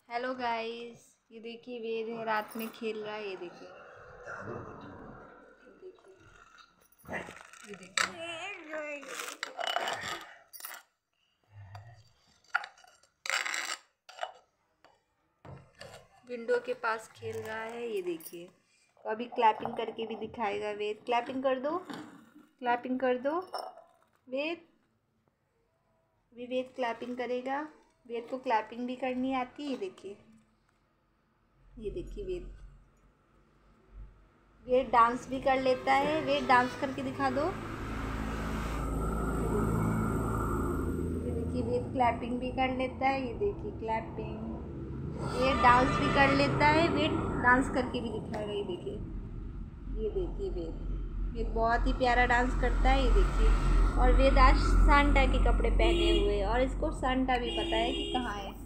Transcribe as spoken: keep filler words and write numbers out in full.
Hello guys, ये देखिए वेद है, रात में खेल रहा है। ये देखिए, ये देखिए, ये देखिए। विंडो के पास खेल रहा है। ये देखिए, तो अभी क्लैपिंग करके भी दिखाएगा वेद। क्लैपिंग कर दो, क्लैपिंग कर दो वेद। अभी वेद क्लैपिंग करेगा। वेद को क्लैपिंग भी करनी आती है। ये देखिए, ये देखिए वेद वेद डांस भी कर लेता है। वेद डांस करके दिखा दो। ये देखिए, वेद क्लैपिंग भी कर लेता है। ये देखिए क्लैपिंग। वेद डांस भी कर लेता है। वेद डांस करके भी दिखाएगा। ये देखिए, ये देखिए वेद वेद बहुत ही प्यारा डांस करता है। ये देखिए, और वेद आज सांता के कपड़े पहने हुए, और इसको सांता भी पता है कि कहाँ है।